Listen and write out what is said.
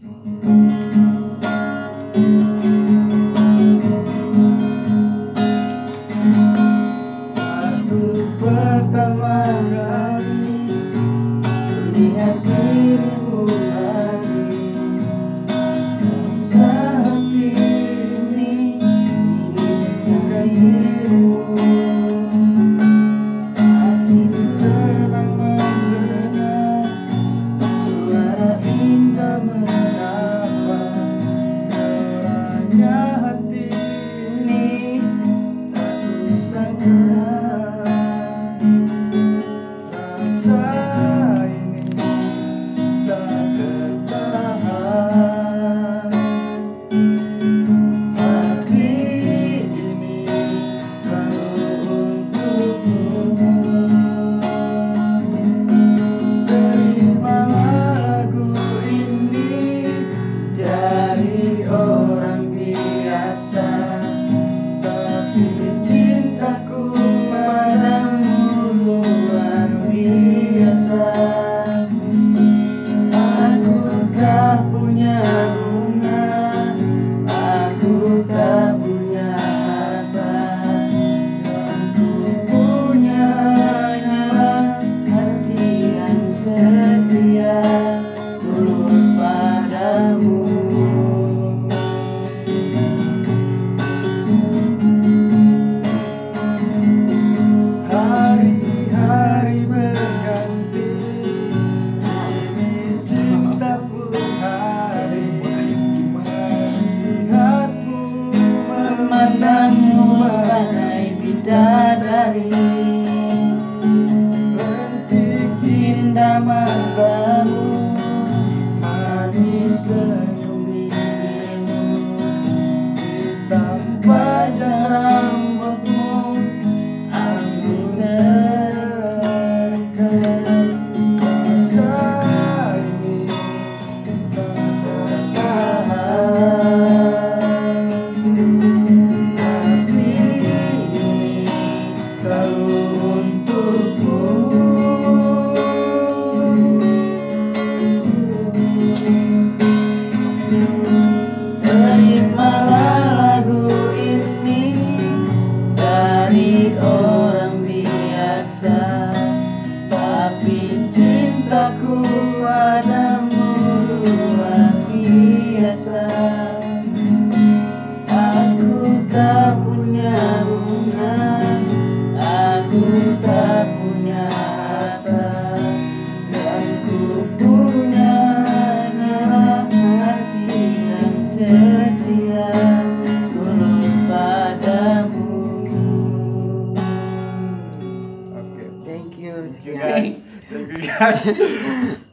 Pertama kali lihat dirimu lagi, rasa hati ini bukan dirimu. Hati terbang mendengar suara indah menapa, orangnya hati ini tak kusangka. Memandangmu bagai bidadari, bentik indah matamu, manis senyum bibirmu, hitam pada rambutmu, aku dekat. Rasa ini tak tertahan. Terimalah lagu ini dari orang biasa, tapi cintaku padamu luar biasa. Aku tak punya bunga, aku tak punya harta, dan ku punya hanyalah hati yang setia, tulus padamu. Thank you. Thank you guys.